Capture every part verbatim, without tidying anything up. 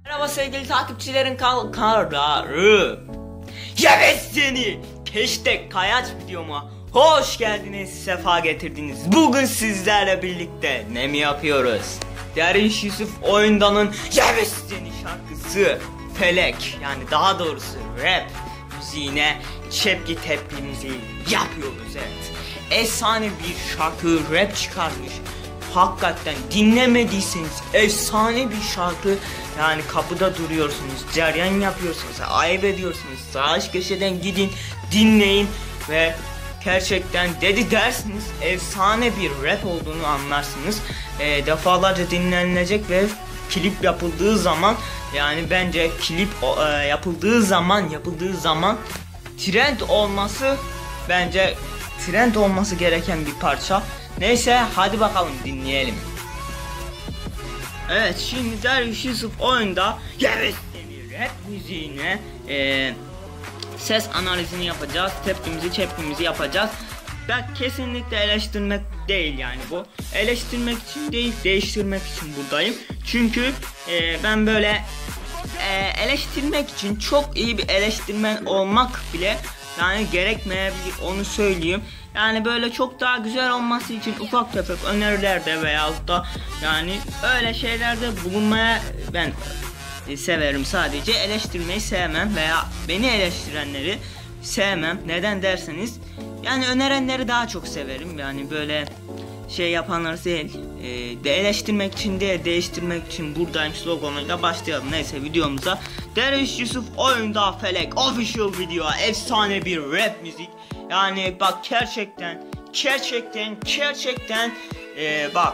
Merhaba sevgili takipçilerin kal kararı. Evet seni hashtag kayaç videoma hoş geldiniz, sefa getirdiniz. Bugün sizlerle birlikte ne mi yapıyoruz? Derviş Yusuf Oyundan'ın Evet Seni şarkısı Felek, yani daha doğrusu rap müziğine çepki tepkimizi yapıyoruz. Evet, efsane bir şarkı, rap çıkarmış. Hakikaten dinlemediyseniz efsane bir şarkı. Yani kapıda duruyorsunuz, ceryan yapıyorsunuz, ayıp ediyorsunuz, sağ köşeden gidin dinleyin ve gerçekten dedi dersiniz, efsane bir rap olduğunu anlarsınız. E, defalarca dinlenilecek ve klip yapıldığı zaman, yani bence klip e, yapıldığı zaman yapıldığı zaman trend olması, bence trend olması gereken bir parça. Neyse hadi bakalım dinleyelim. Evet, şimdi Derviş Yusuf Oyunda Evet Seni rap müziğine e, ses analizini yapacağız, tepkimizi çepkimizi yapacağız. Ben kesinlikle eleştirmek değil, yani bu eleştirmek için değil, değiştirmek için buradayım. Çünkü e, ben böyle e, eleştirmek için çok iyi bir eleştirmen olmak bile yani gerekmeyebilir, onu söyleyeyim. Yani böyle çok daha güzel olması için ufak tefek önerilerde veyahut da yani öyle şeylerde bulunmaya ben severim. Sadece eleştirmeyi sevmem veya beni eleştirenleri sevmem. Neden derseniz, yani önerenleri daha çok severim. Yani böyle şey yapanlar değil, e, de eleştirmek için değil, değiştirmek için buradayım sloganıyla başlayalım. Neyse videomuza. Derviş Yusuf Oyunda Felek official video, efsane bir rap müzik. Yani bak, gerçekten gerçekten gerçekten e, bak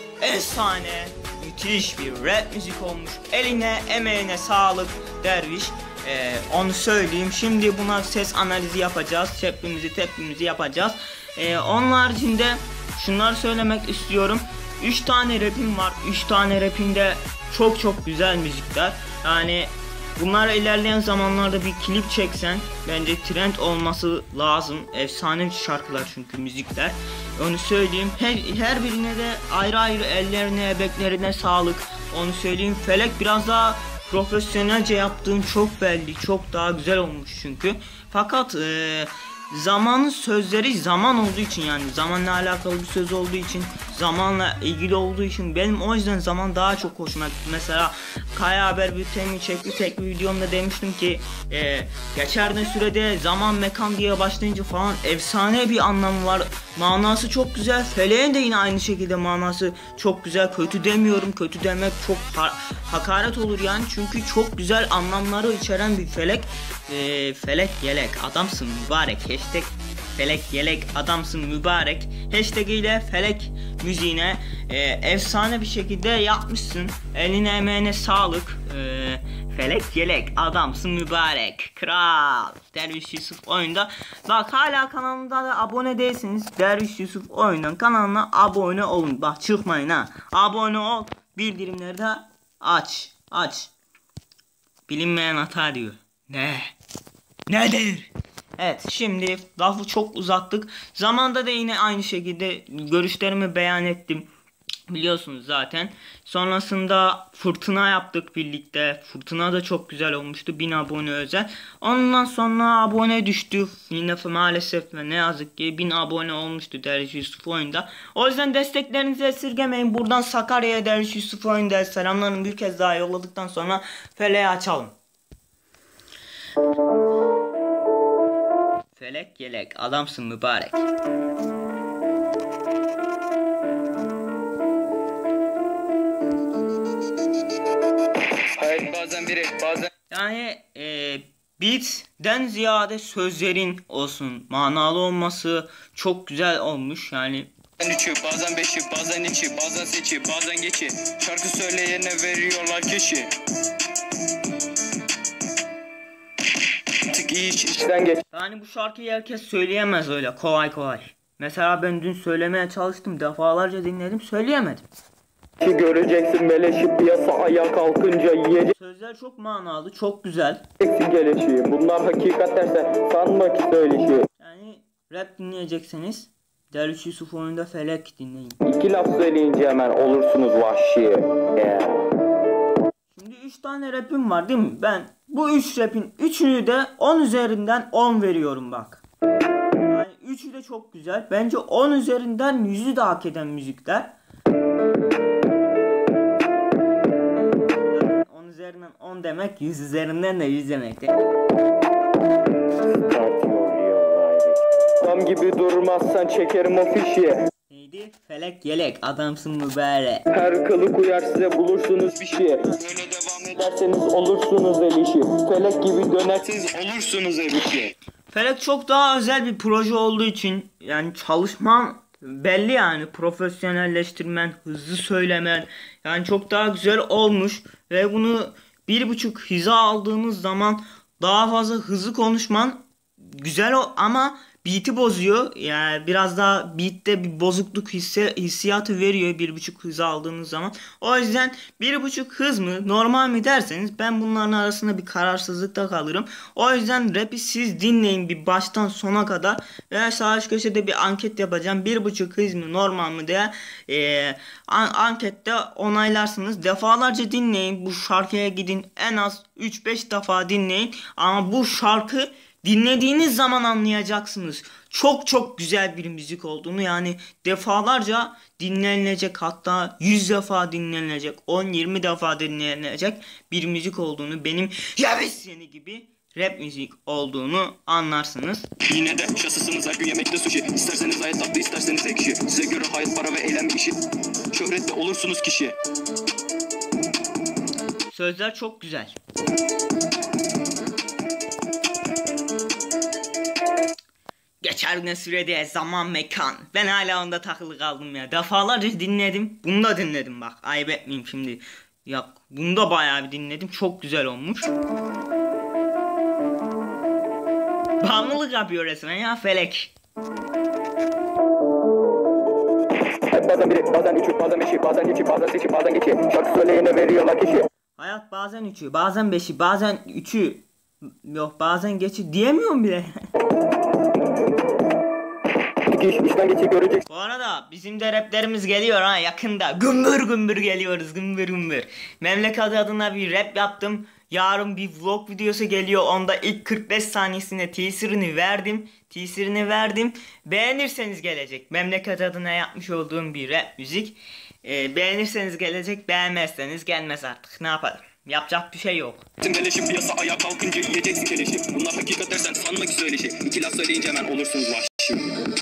efsane müthiş bir rap müzik olmuş. Eline emeğine sağlık Derviş, e, onu söyleyeyim. Şimdi buna ses analizi yapacağız, tepkimizi tepkimizi yapacağız. E, onun haricinde şunları söylemek istiyorum. üç tane rapim var. üç tane rapimde çok çok güzel müzikler. Yani bunlara ilerleyen zamanlarda bir klip çeksen bence trend olması lazım. Efsane şarkılar çünkü müzikler. Onu söyleyeyim. Her, her birine de ayrı ayrı ellerine, emeklerine sağlık. Onu söyleyeyim. Felek biraz daha profesyonelce yaptığın çok belli. Çok daha güzel olmuş çünkü. Fakat ee, zamanın sözleri zaman olduğu için, yani zamanla alakalı bir söz olduğu için, zamanla ilgili olduğu için benim o yüzden zaman daha çok hoşuma gitti. Mesela Kaya Haber Bülteni çekti, tek bir videomda demiştim ki e, geçerli sürede zaman mekan diye başlayınca falan efsane bir anlamı var. Manası çok güzel. Feleğin de yine aynı şekilde manası çok güzel. Kötü demiyorum, kötü demek çok ha hakaret olur yani, çünkü çok güzel anlamları içeren bir felek. E, felek yelek adamsın mübarek. Hashtag Felek yelek adamsın mübarek hashtag ile Felek müziğine e, efsane bir şekilde yapmışsın. Eline emeğine sağlık. E, Felek yelek adamsın mübarek. Kral Derviş Yusuf Oyunda. Bak, hala kanalımda da abone değilseniz Derviş Yusuf Oyundan kanalına abone olun. Bak, çıkmayın ha. Abone ol. Bildirimleri de aç. Aç. Bilinmeyen hata diyor. Ne? Nedir? Evet, şimdi lafı çok uzattık. Zamanda da yine aynı şekilde görüşlerimi beyan ettim. Biliyorsunuz zaten. Sonrasında fırtına yaptık birlikte. Fırtına da çok güzel olmuştu. bin abone özel. Ondan sonra abone düştü. Yine maalesef ve ne yazık ki bin abone olmuştu Derviş Yusuf Oyunda. O yüzden desteklerinizi esirgemeyin. Buradan Sakarya'ya Derviş Yusuf Oyunda selamlarını bir kez daha yolladıktan sonra Feleği açalım. Felek yelek adamsın mübarek. Hayır, bazen biri bazen yani e, beat'den ziyade sözlerin olsun, manalı olması çok güzel olmuş yani. üçü, bazen beşi, bazen içi, bazen seçi, bazen geçi. Şarkı söyleyene veriyorlar keşi. İyi iş işten geç. Yani bu şarkıyı herkes söyleyemez öyle kolay kolay. Mesela ben dün söylemeye çalıştım, defalarca dinledim, söyleyemedim. Ki göreceksin beleşi, piyasa ayağa kalkınca yiyeceksin Sözler çok manalı, çok güzel. gelişi. Bunlar hakikat derse sanma ki söyleşi. Yani rap dinleyecekseniz Derviş Yusuf Oyunda Felek dinleyin. İki laf söyleyince hemen olursunuz vahşi. Yeah. Şimdi üç tane rapim var değil mi? Ben bu üç rapin üçünü de on üzerinden on veriyorum bak. Yani üçü de çok güzel. Bence on üzerinden yüzü de hak eden müzikler. on üzerinden on demek yüz üzerinden de yüz demek. Adam gibi durmazsan çekerim o fişi. Neydi? Felek yelek adamsın mübarek. Her kılık uyar size bulursunuz bir şey. Böyle devam Derseniz olursunuz el işi. Felek gibi dönersiniz. ederseniz olursunuz evlilikle. Felek çok daha özel bir proje olduğu için yani çalışmam belli yani, profesyonelleştirmen, hızlı söylemen yani çok daha güzel olmuş ve bunu bir buçuk hiza aldığımız zaman daha fazla hızlı konuşman güzel o ama beat'i bozuyor. Yani biraz daha beat'te bir bozukluk hissi, hissiyatı veriyor bir buçuk hız aldığınız zaman. O yüzden bir buçuk hız mı normal mi derseniz ben bunların arasında bir kararsızlıkta kalırım. O yüzden rap'i siz dinleyin bir baştan sona kadar ve sağ üst köşede bir anket yapacağım. bir buçuk hız mı normal mi diye e, an ankette onaylarsınız. Defalarca dinleyin, bu şarkıya gidin, en az üç beş defa dinleyin ama bu şarkı dinlediğiniz zaman anlayacaksınız. Çok çok güzel bir müzik olduğunu, yani defalarca dinlenilecek, hatta yüz defa dinlenilecek, on yirmi defa dinlenilecek bir müzik olduğunu, benim Yavis Yeni gibi rap müzik olduğunu anlarsınız. Yine de şasısınız her gün yemekte sushi. İsterseniz hayat tatlı, isterseniz ekşi. Size göre hayat para ve eğlenme işi. Şöhretle olursunuz kişi. Sözler çok güzel. Geçer ne sürede zaman mekan. Ben hala onda takılı kaldım ya. Defalarca dinledim. Bunu da dinledim bak. Ayıp etmeyeyim şimdi. Ya bunu da bayağı bir dinledim. Çok güzel olmuş. Bağımlılık yapıyor resmen ya Felek. Bazen biri, bazen üçü, bazen beşi, bazen geçi, bazen seçi, bazen geçi. Şarkı söyleyene veriyorlar kişi. Hayat bazen üçü, bazen beşi, bazen üçü. Yok bazen geçi diyemiyorum bile. İş, işten geçi görecek. Bu arada bizim de raplerimiz geliyor ha yakında. Gümbür gümbür geliyoruz, gümbür gümbür. Memleket adına bir rap yaptım. Yarın bir vlog videosu geliyor. Onda ilk kırk beş saniyesinde teaser'ını verdim. Teaser'ını verdim. Beğenirseniz gelecek. Memleket adına yapmış olduğum bir rap müzik. Ee, beğenirseniz gelecek, beğenmezseniz gelmez artık. Ne yapalım? Yapacak bir şey yok. Beleşi piyasa ayağa kalkınca yiyeceksin keleşi. Bunlar hakikat dersen sanma ki söyleşi. İki laf söyleyince hemen olursunuz vahşi.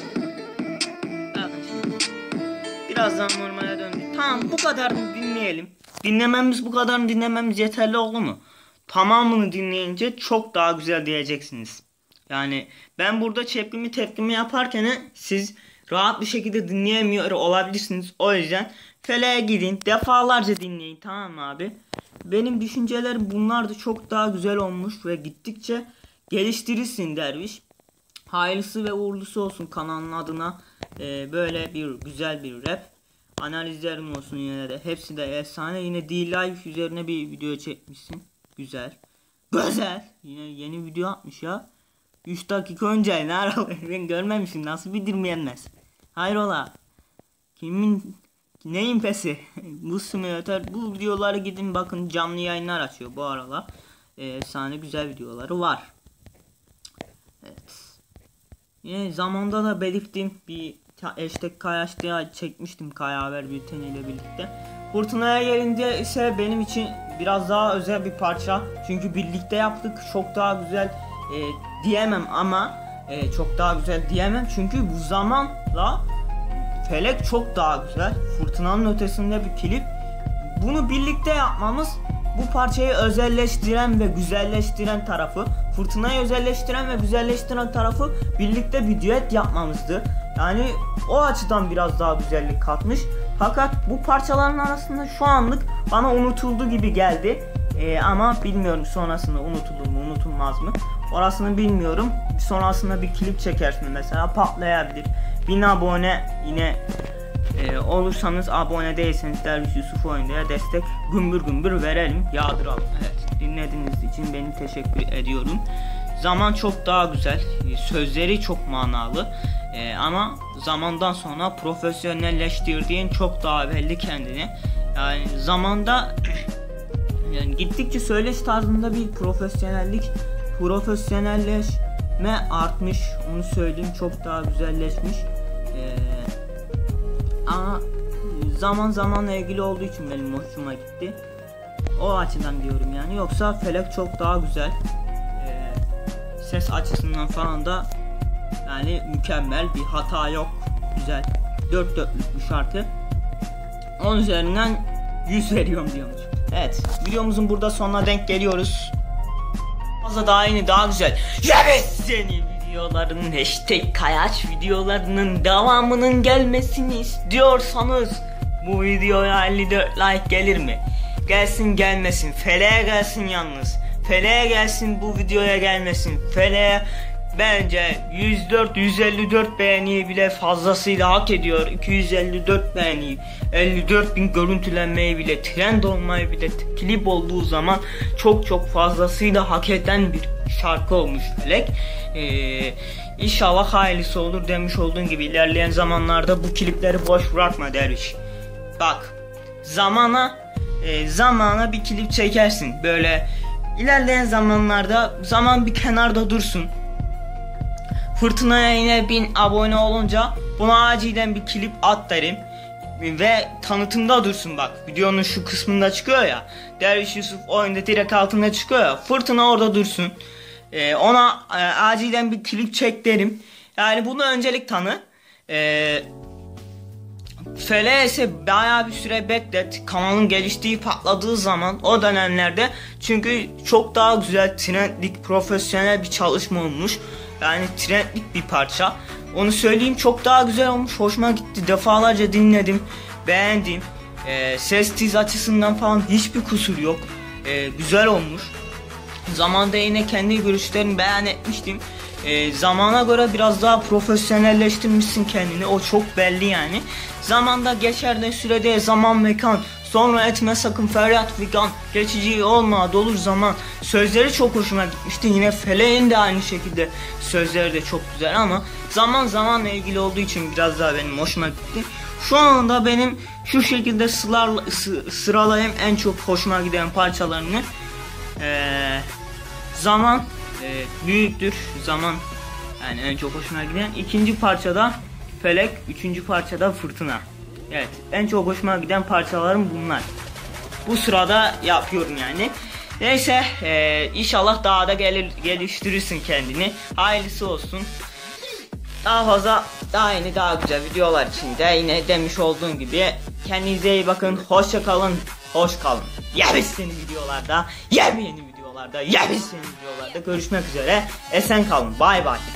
Birazdan normale döndük. Tamam, bu kadarını dinleyelim. Dinlememiz bu kadarını dinlememiz yeterli oldu mu? Tamamını dinleyince çok daha güzel diyeceksiniz. Yani ben burada çeprimi tepkimi yaparken siz rahat bir şekilde dinleyemiyor olabilirsiniz. O yüzden Feleğe gidin, defalarca dinleyin, tamam mı abi? Benim düşüncelerim bunlar da çok daha güzel olmuş ve gittikçe geliştirirsin derviş. Hayırlısı ve uğurlusu olsun kanalın adına. Ee, böyle bir güzel bir rap analizlerim olsun yine de. Hepsi de efsane. Yine D-Live üzerine bir video çekmişsin. Güzel. Güzel. Yine yeni video atmış ya. üç dakika önce ne ara ben görmemişim. Nasıl bildirmeyenmez. Hayrola. Kimin neyin pesi? Bu simülatör. Bu videoları gidin bakın, canlı yayınlar açıyor bu aralar. Ee, efsane güzel videoları var. Evet. Yine zamanda da belirttiğim bir hashtag Kayaş'ta çekmiştim Kaya Haber bülteniyle birlikte. Fırtınaya gelince ise benim için biraz daha özel bir parça. Çünkü birlikte yaptık. Çok daha güzel e, diyemem ama e, çok daha güzel diyemem. Çünkü bu zamanla Felek çok daha güzel. Fırtınanın ötesinde bir klip. Bunu birlikte yapmamız bu parçayı özelleştiren ve güzelleştiren tarafı, Fırtınayı özelleştiren ve güzelleştiren tarafı birlikte bir düet yapmamızdı. Yani o açıdan biraz daha güzellik katmış. Fakat bu parçaların arasında şu anlık bana unutuldu gibi geldi. Ee, ama bilmiyorum sonrasında unutulur mu unutulmaz mı? Orasını bilmiyorum. Sonrasında bir klip çekersin mesela, patlayabilir. bin abone yine e, olursanız, abone değilseniz Derviş Yusuf Oyuncu'ya destek gümbür gümbür verelim, yağdıralım. Evet, dinlediğiniz için beni teşekkür ediyorum. Zaman çok daha güzel, sözleri çok manalı ee, ama zamandan sonra profesyonelleştirdiğin çok daha belli kendini. Yani zamanda Yani gittikçe söyleş tarzında bir profesyonellik, profesyonelleşme artmış. Onu söyleyeyim, çok daha güzelleşmiş. Ee, ama zaman zamanla ilgili olduğu için benim hoşuma gitti. O açıdan diyorum yani. Yoksa Felek çok daha güzel. Ee, ses açısından falan da yani mükemmel, bir hata yok. Güzel. Dört dörtlük bir şarkı. on üzerinden yüz veriyorum diyormuş. Evet, videomuzun burada sonuna denk geliyoruz. Fazla daha yeni, daha güzel. Evet, seni videolarının hashtag kayaç videolarının devamının gelmesini istiyorsanız bu videoya elli dört like gelir mi? Gelsin gelmesin, Feleğe gelsin yalnız. Feleğe gelsin, bu videoya gelmesin. Feleğe bence yüz dört yüz elli dört beğeniyi bile fazlasıyla hak ediyor. iki yüz elli dört beğeni, elli dört bin görüntülenmeyi bile, trend olmayı bile, klip olduğu zaman çok çok fazlasıyla hak eden bir şarkı olmuş Felek. Ee, İnşallah hayırlısı olur. Demiş olduğun gibi ilerleyen zamanlarda bu klipleri boş bırakma Derviş. Bak, zamana e, zamana bir klip çekersin. Böyle ilerleyen zamanlarda zaman bir kenarda dursun. Fırtınaya yine bin abone olunca buna acilen bir klip at derim. Ve tanıtımda dursun bak. Videonun şu kısmında çıkıyor ya. Derviş Yusuf oyunda direkt altında çıkıyor ya. Fırtına orada dursun. Ee, ona e, acilen bir klip çek derim. Yani bunu öncelik tanı. Eee Feleğe ise bayağı bir süre beklet. Kanalın geliştiği, patladığı zaman o dönemlerde, çünkü çok daha güzel, trendlik, profesyonel bir çalışma olmuş. Yani trendlik bir parça. Onu söyleyeyim, çok daha güzel olmuş. Hoşuma gitti. Defalarca dinledim. Beğendim. Ee, ses tiz açısından falan hiçbir kusur yok. Ee, güzel olmuş. Zamanda yine kendi görüşlerimi beyan etmiştim. Ee, zamana göre biraz daha profesyonelleştirmişsin kendini. O çok belli yani. Zamanda geçerli sürede zaman mekan. Sonra etme sakın feryat figan. Geçici olma dolur zaman. Sözleri çok hoşuma gitmişti. Yine Feleğin de aynı şekilde sözleri de çok güzel, ama zaman zamanla ilgili olduğu için biraz daha benim hoşuma gitti. Şu anda benim şu şekilde sıralar, sıralayayım en çok hoşuma giden parçalarını. Ee, zaman e, büyüktür. Zaman yani en çok hoşuma giden. İkinci parçada Felek, üçüncü parçada Fırtına. Evet, en çok hoşuma giden parçalarım bunlar. Bu sırada yapıyorum yani. Neyse, e, inşallah daha da gelir, geliştirirsin kendini. Hayırlısı olsun. Daha fazla, daha yeni, daha güzel videolar için de yine demiş olduğum gibi kendinize iyi bakın. Hoşça kalın, hoş kalın. Yepyeni seni videolarda, yepyeni videolarda, yepyeni seni videolarda görüşmek üzere. Esen kalın. Bay bay.